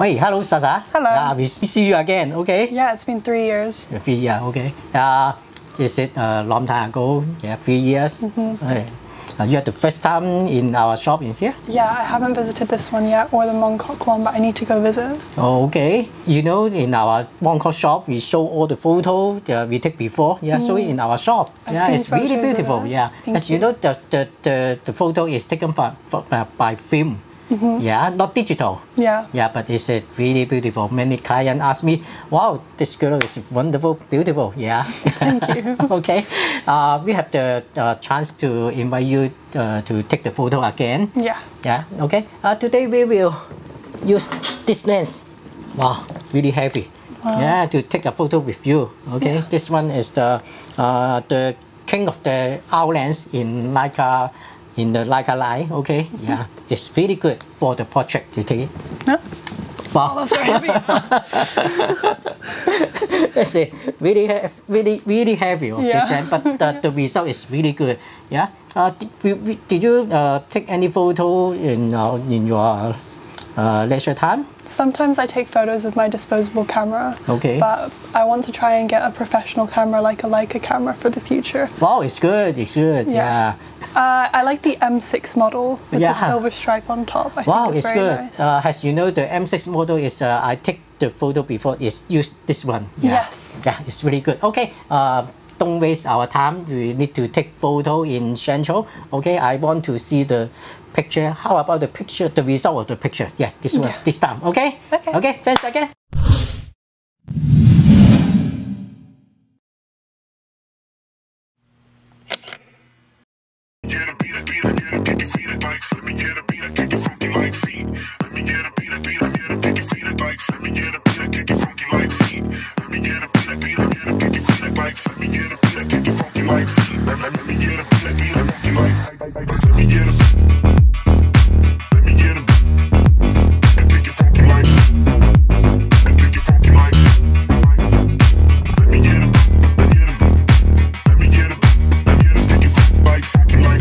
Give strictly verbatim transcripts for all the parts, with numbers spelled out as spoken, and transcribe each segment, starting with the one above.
Hey, hello, Sasa. Hello. Uh, we see you again, okay? Yeah, it's been three years. Three years, okay. Uh, is it a long time ago? Yeah, three years. Mm-hmm. Okay. Uh, you are the first time in our shop in here? Yeah, I haven't visited this one yet or the Mongkok one, but I need to go visit. Oh, okay. You know, in our Mongkok shop, we show all the photos uh, we take before. Yeah, Mm. show it in our shop. I've yeah, seen it's really photos of beautiful. it. Yeah, Thank as you you. know, the the the, the photo is taken from, from uh, by film. Mm-hmm. Yeah, not digital. Yeah. Yeah, but it's uh, really beautiful. Many clients ask me, "Wow, this girl is wonderful, beautiful." Yeah. Thank you. Okay. Uh, we have the uh, chance to invite you uh, to take the photo again. Yeah. Yeah. Okay. Uh, today we will use this lens. Wow, really heavy. Wow. Yeah, to take a photo with you. Okay. Yeah. This one is the uh, the king of the hour lens in Leica. In the Leica line, okay, yeah, it's really good for the portrait to take it. Yeah. Wow, Oh, that's very heavy. that's it. Really, he- really, really heavy of Yeah. this end, but the, the result is really good. Yeah. Uh, did, we- we- did you uh, take any photo in uh, in your uh, leisure time? Sometimes I take photos with my disposable camera. Okay. But I want to try and get a professional camera like a Leica camera for the future. Wow, it's good. It's good. Yeah. Yeah. Uh, I like the M six model with Yeah. the silver stripe on top. I Wow, think it's, it's very good. nice. Uh, as you know, the M six model is uh, I take the photo before is use this one. Yeah. Yes. Yeah, it's really good. Okay. Uh, don't waste our time. We need to take photo in Central. Okay. I want to see the picture. How about the picture? The result of the picture. Yeah, this one. Yeah. This time. Okay. Okay. Okay. Thanks again. Get a beat, a beat, a beat, a kick your feet, a bikes. Let me get a beat, a kick your funky like feet. Let me get a beat, a beat, a beat, a kick your feet, a bikes. Let me get a beat, a kick your funky like feet. Let me get a beat, a beat, a beat, a kick your feet, a bikes. Let me get a beat, a kick your funky like feet. Let, let, let me get a beat, a beat, a funky like. Let me get a. Let me get a. A kick your funky like. A kick your funky like. Let me get a. Let me get a. Let me get a. Let me get a kick your funky like funky like.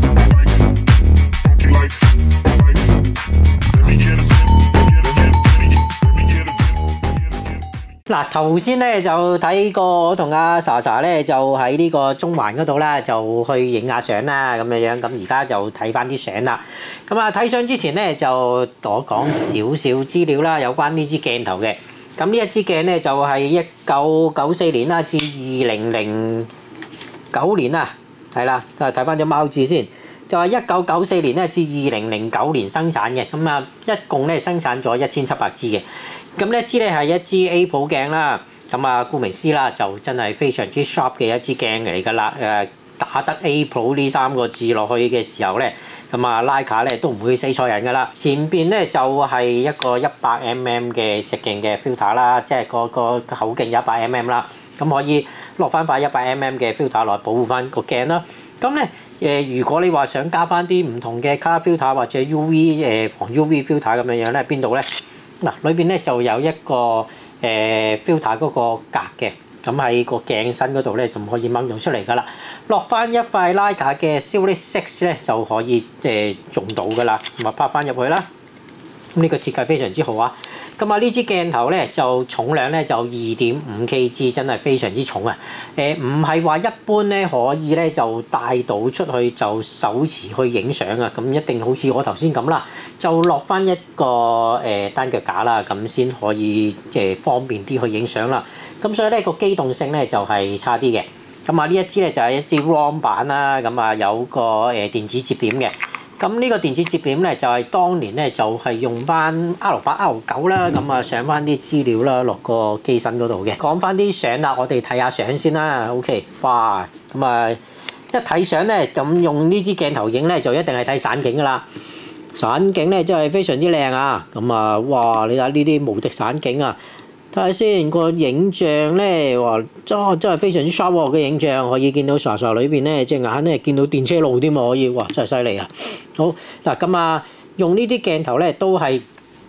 嗱，頭先咧就睇過我同阿 Sa 咧就喺呢個中環嗰度啦，就去影下相啦咁樣樣。咁而家就睇翻啲相啦。咁啊睇相之前咧就我講少少資料啦，有關呢支鏡頭嘅。咁呢一支鏡咧就係一九九四年啦至二零零九年啊，係啦，睇翻隻貓字先。就係一九九四年咧至二零零九年生產嘅，咁啊一共咧生產咗一千七百支嘅。咁呢一支咧係一支 A 普鏡啦，咁啊顧名思啦，就真係非常之 sharp 嘅一支鏡嚟㗎啦。誒打得 A 普呢三個字落去嘅時候咧，咁啊 Leica 咧都唔會死錯人㗎啦。前邊咧就係一個一百 mm 嘅直徑嘅 filter 啦，即係個個口徑有一百 mm 啦，咁可以落翻塊一百 mm 嘅 filter 落保護翻個鏡啦。咁咧誒，如果你話想加翻啲唔同嘅 color filter 或者 U V 誒防 U V filter 咁樣樣咧，邊度咧？嗱，裏邊咧就有一個誒 filter 嗰個格嘅，咁喺個鏡身嗰度咧就可以掹到出嚟㗎啦。落翻一塊 Leica 嘅 Silhouette Six 咧就可以誒用到㗎啦，咁啊拍翻入去啦。咁呢個設計非常之好啊！咁啊呢支鏡頭咧就重量咧就二點五 kg，真係非常之重啊！誒唔係話一般咧可以咧就帶到出去就手持去影相啊！咁一定好似我頭先咁啦，就落翻一個誒單腳架啦，咁先可以誒方便啲去影相啦。咁所以咧個機動性咧就係差啲嘅。咁啊呢一支咧就係一支 ROM 版啦，咁啊有個誒電子接點嘅。咁呢個電子接點咧就係當年咧就係用翻 R 八 R 九啦，咁啊上翻啲資料啦落個機身嗰度嘅。講翻啲相啦，我哋睇下相先啦。OK， 哇，咁啊一睇相咧，咁用呢支鏡頭影咧就一定係睇散景噶啦。散景咧真係非常之靚啊！咁啊，哇！你睇呢啲無敵散景啊！睇下先個影像咧，哇！真真係非常之 sharp 喎個影像，可以見到傻傻裏邊咧隻眼咧見到電車路添喎，可以，哇！真係犀利啊！好嗱，咁啊用呢啲鏡頭咧都係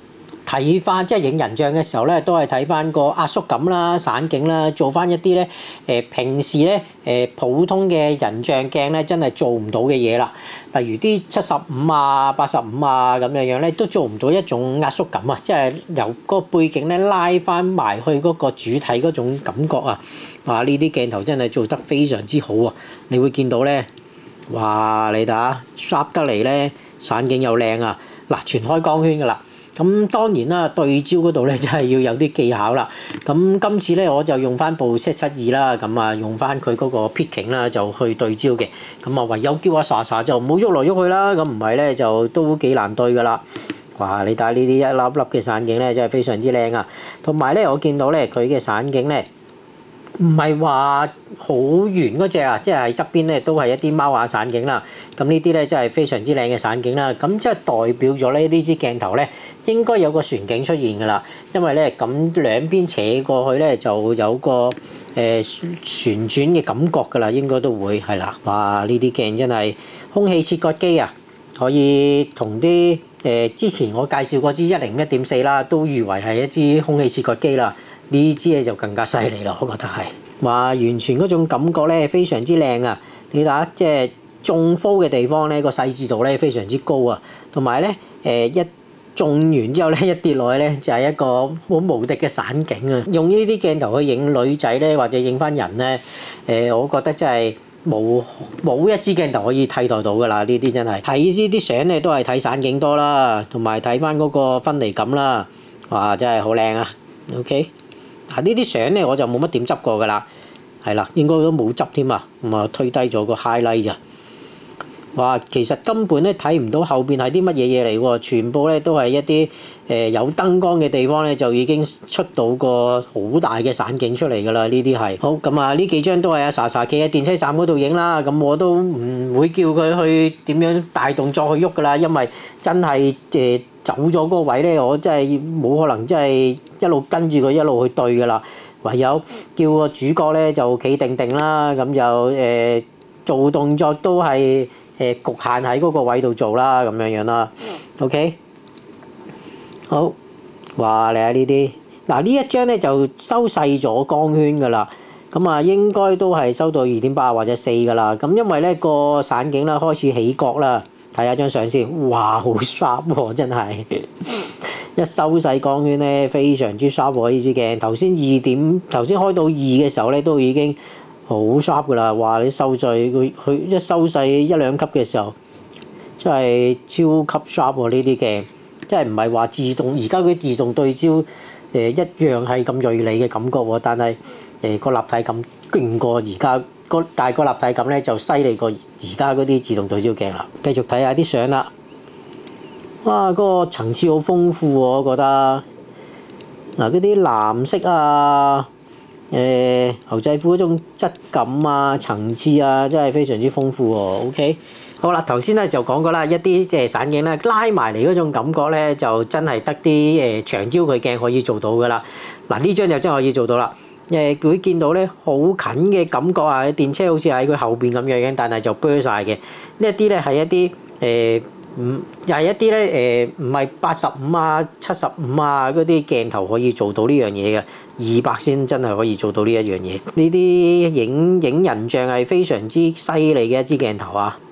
睇翻即係影人像嘅時候咧，都係睇翻個壓縮感啦、散景啦，做翻一啲咧誒平時咧誒普通嘅人像鏡咧真係做唔到嘅嘢啦。例如啲七十五啊、八十五啊咁樣樣咧，都做唔到一種壓縮感啊，即係由個背景咧拉翻埋去嗰個主體嗰種感覺啊！哇！呢啲鏡頭真係做得非常之好啊！你會見到咧，哇！你睇下 sharp 得嚟咧，散景又靚啊！嗱，全開光圈㗎啦。咁當然啦，對焦嗰度咧真係要有啲技巧啦。咁今次咧我就用翻部 Z 七二啦，咁啊用翻佢嗰個 picking 啦，就去對焦嘅。咁啊唯有叫阿 Sa Sa 就唔好喐來喐去啦，咁唔係咧就都幾難對㗎啦。哇！你睇下呢啲一粒粒嘅散景咧，真係非常之靚啊。同埋咧，我見到咧佢嘅散景咧，唔係話好圓嗰隻啊，即係喺側邊咧都係一啲貓眼散景啦。咁呢啲咧真係非常之靚嘅散景啦。咁即係代表咗咧呢支鏡頭咧應該有個船景出現㗎啦。因為咧咁兩邊扯過去咧就有個誒、呃、旋轉嘅感覺㗎啦，應該都會係啦。哇！呢啲鏡真係空氣切割機啊，可以同啲誒之前我介紹過支一零一點四啦，都譽為係一支空氣切割機啦。呢支嘢就更加犀利啦，我覺得係話完全嗰種感覺咧非常之靚啊！你睇下，即係中鋒嘅地方咧個細緻度咧非常之高啊，同埋咧誒一中完之後咧一跌落去咧就係一個好無敵嘅散景啊！用呢啲鏡頭去影女仔咧或者影翻人咧，誒我覺得真係冇冇一支鏡頭可以替代到㗎啦！呢啲真係睇呢啲相咧都係睇散景多啦，同埋睇翻嗰個分離感啦，哇！真係好靚啊 ！OK。嗱呢啲相咧我就冇乜點執過㗎啦，係啦，應該都冇執添啊，咁啊推低咗個 highlight 咋。哇，其實根本咧睇唔到後邊係啲乜嘢嘢嚟喎，全部咧都係一啲誒有燈光嘅地方咧就已經出到個好大嘅散景出嚟㗎啦，呢啲係。好，咁啊呢幾張都係阿 Sa Sa 企喺電車站嗰度影啦，咁我都唔會叫佢去點樣大動作去喐㗎啦，因為真係誒。走咗嗰個位咧，我真係冇可能真係一路跟住佢一路去對㗎啦。唯有叫個主角咧就企定定啦，咁就誒、呃、做動作都係誒局限喺嗰個位度做啦，咁樣樣啦。OK，好，哇！你睇呢啲，嗱呢一張咧就收細咗光圈㗎啦。咁啊，應該都係收到二點八或者四㗎啦。咁因為咧個散景啦開始起角啦。睇下張相先，哇，好 sharp 喎，真係一收細光圈咧，非常之 sharp 喎呢支鏡。頭先二點，頭先開到二嘅時候咧，都已經好 sharp 噶啦。哇！你收細佢，佢一收細一兩級嘅時候，真係超級 sharp 喎呢啲鏡，真係唔係話自動。而家佢自動對焦誒一樣係咁銳利嘅感覺喎，但係誒個立體感勁過而家。個但係個立體感咧就犀利過而家嗰啲自動對焦鏡啦。繼續睇下啲相啦，哇！嗰個層次好豐富喎，我覺得嗱嗰啲藍色啊、誒牛仔褲嗰種質感啊、層次啊，真係非常之豐富喎。OK，好啦，頭先咧就講過啦，一啲即係散景咧拉埋嚟嗰種感覺咧，就真係得啲誒長焦距鏡可以做到㗎啦。嗱呢張就真係可以做到啦。誒會見到咧好近嘅感覺啊！電車好似喺佢後邊咁樣樣，但係就 blur 曬嘅。呢一啲咧係一啲誒唔又係一啲咧誒唔係八十五啊、七十五啊嗰啲鏡頭可以做到呢樣嘢嘅，二百先真係可以做到呢一樣嘢。呢啲影影人像係非常之犀利嘅一支鏡頭啊！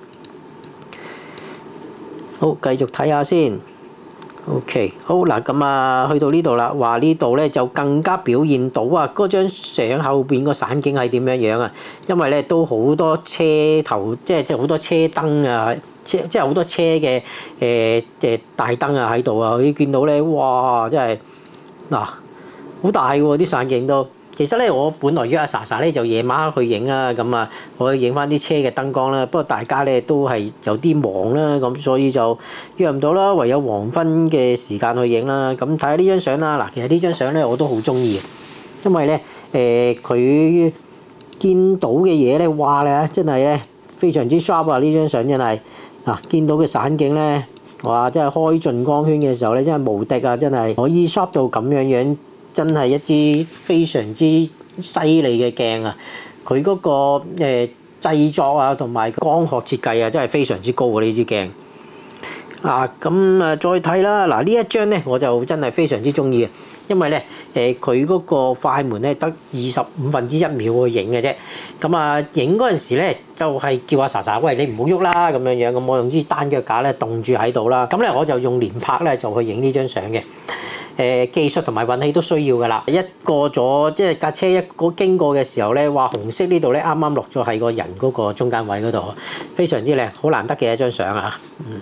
好，繼續睇下先。OK，好嗱，咁啊，去到呢度啦，話呢度咧就更加表現到啊，嗰張相後邊個散景係點樣樣啊？因為咧都好多車頭，即係即係好多車燈啊，車即係好多車嘅誒誒大燈啊喺度啊，可以見到咧，哇！真係嗱，好大喎啲散景都。其實咧，我本來約阿 Sa Sa 咧就夜晚黑去影啦，咁啊，我影翻啲車嘅燈光啦。不過大家咧都係有啲忙啦，咁所以就約唔到啦，唯有黃昏嘅時間去影啦。咁睇下呢張相啦，嗱，其實呢張相咧我都好中意嘅，因為咧誒佢見到嘅嘢咧，哇咧真係咧非常之 sharp 啊！呢張相真係嗱，見到嘅散景咧，哇！真係開盡光圈嘅時候咧，真係無敵啊！真係可以 sharp 到咁樣樣。真係一支非常之犀利嘅鏡啊！佢嗰個誒製作啊，同埋光學設計啊，真係非常之高喎呢支鏡。 啊，咁啊再睇啦，嗱呢一張咧我就真係非常之中意嘅，因為咧誒佢嗰個快門咧得二十五分之一秒去影嘅啫，咁啊影嗰陣時咧就係叫阿查查，喂你唔好喐啦咁樣樣，咁我用支單腳架咧棟住喺度啦，咁咧我就用連拍咧就去影呢張相嘅。誒技術同埋運氣都需要㗎啦，一過咗即係架車一個經過嘅時候咧，話紅色呢度咧啱啱落咗喺個人嗰個中間位嗰度，非常之靚，好難得嘅一張相啊！嗯，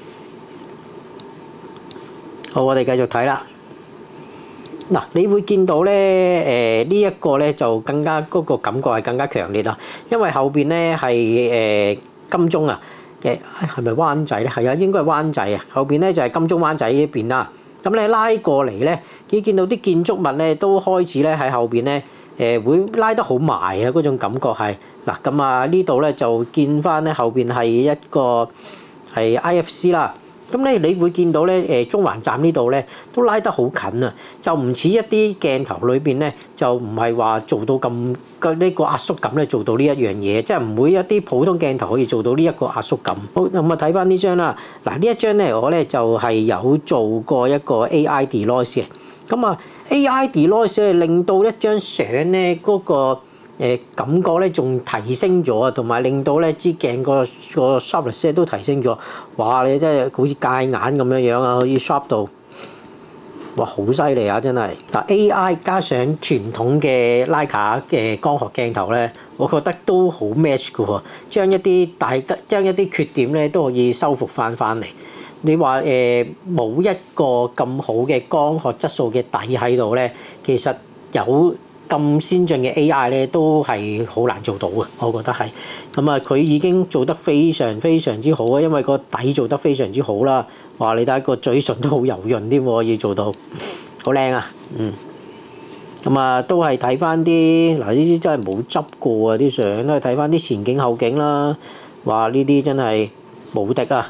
好，我哋繼續睇啦。嗱，你會見到咧，誒呢一個咧就更加嗰個感覺係更加強烈啦，因為後邊咧係誒金鐘啊嘅，係咪灣仔咧？係啊，應該係灣仔啊，後邊咧就係金鐘灣仔呢邊啦。咁你拉過嚟咧，你見到啲建築物咧都開始咧喺後邊咧，誒會拉得好埋啊！嗰種感覺係嗱，咁啊呢度咧就見翻咧後邊係一個係 I F C 啦。咁咧你會見到咧誒中環站呢度咧都拉得好近啊，就唔似一啲鏡頭裏邊咧就唔係話做到咁嘅呢個壓縮感咧做到呢一樣嘢，即係唔會一啲普通鏡頭可以做到呢一個壓縮感。好，咁啊睇翻呢張啦，嗱呢一張咧我咧就係有做過一個 A I denoise 嘅，咁啊 A I denoise 咧令到一張相咧嗰個誒感覺咧仲提升咗啊，同埋令到咧支鏡個個 sharpness 都提升咗。哇！你真係好似戒眼咁樣樣啊，可以 sharp 到，哇！好犀利啊，真係。嗱 A I 加上傳統嘅徠卡嘅光學鏡頭咧，我覺得都好 match 㗎喎，將一啲大將一啲缺點咧都可以修復翻翻嚟。你話誒冇一個咁好嘅光學質素嘅底喺度咧，其實有咁先進嘅 A I 咧，都係好難做到嘅，我覺得係。咁啊，佢已經做得非常非常之好啊，因為個底做得非常之好啦。哇！你睇個嘴唇都好柔潤添喎，要做到好靚啊。嗯。咁啊，都係睇翻啲嗱，呢啲真係冇執過啊啲相，都係睇翻啲前景後景啦。哇！呢啲真係無敵啊！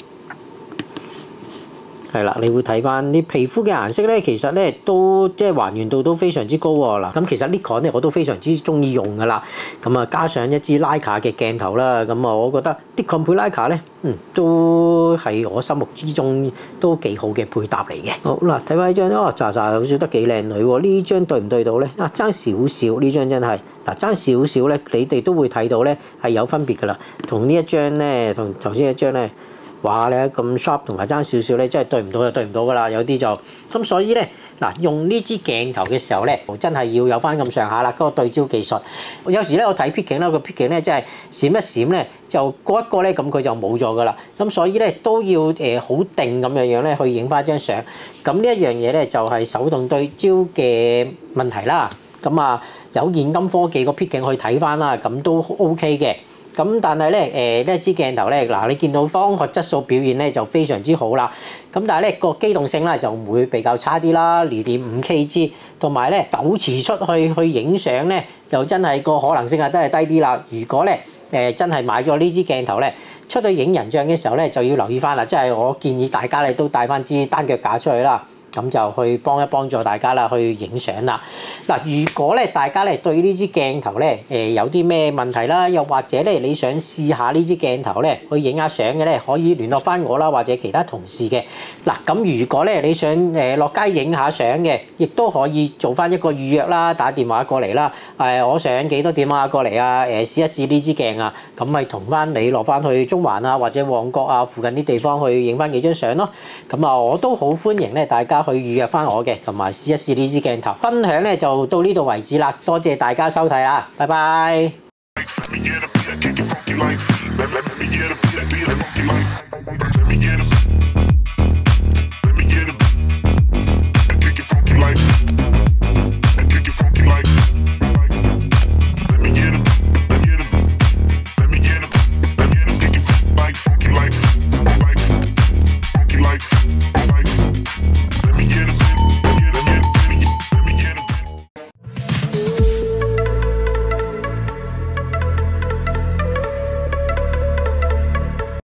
係啦，你會睇翻啲皮膚嘅顏色咧，其實咧都即係還原度都非常之高喎。嗱，咁其實 Nikon 咧我都非常之中意用噶啦。咁啊，加上一支徠卡嘅鏡頭啦，咁啊，我覺得 Nikon 配徠卡咧，嗯，都係我心目之中都幾好嘅配搭嚟嘅。好嗱，睇翻呢張哦，查查好似得幾靚女喎。呢張對唔對到咧？啊，爭少少，呢張真係嗱，爭少少咧，你哋都會睇到咧係有分別噶啦。同呢一張咧，同頭先一張咧。哇！你咁 sharp 同埋爭少少咧，真係對唔到就對唔到噶啦，有啲就咁，所以咧嗱，用呢支鏡頭嘅時候咧，真係要有翻咁上下啦，嗰個對焦技術。有時咧我睇 picking 啦，個 picking 咧真係閃一閃咧，就嗰一個咧咁佢就冇咗噶啦。咁所以咧都要誒好定咁樣樣咧去影翻張相。咁呢一樣嘢咧就係手動對焦嘅問題啦。咁啊有現今科技個 picking 去睇翻啦，咁都 OK 嘅。咁但係咧，誒呢一支鏡頭咧，嗱你見到光學質素表現咧就非常之好啦。咁但係咧個機動性咧就會比較差啲啦，零點五 K G， 同埋咧手持出去去影相咧，就真係個可能性係都係低啲啦。如果咧誒真係買咗呢支鏡頭咧，出去影人像嘅時候咧就要留意翻啦，即係我建議大家咧都帶翻支單腳架出去啦。咁就去幫一幫助大家啦，去影相啦。嗱，如果咧大家咧對呢支鏡頭咧誒有啲咩問題啦，又或者咧你想試下呢支鏡頭咧去影下相嘅咧，可以聯絡翻我啦，或者其他同事嘅。嗱，咁如果咧你想誒落街影下相嘅，亦都可以做翻一個預約啦，打電話過嚟啦。誒，我想幾多點啊過嚟啊？誒，試一試呢支鏡啊，咁咪同翻你落翻去中環啊，或者旺角啊附近啲地方去影翻幾張相咯。咁啊，我都好歡迎咧大家去預約翻我嘅，同埋試一試呢支鏡頭。分享咧就到呢度為止啦，多謝大家收睇啊，拜拜。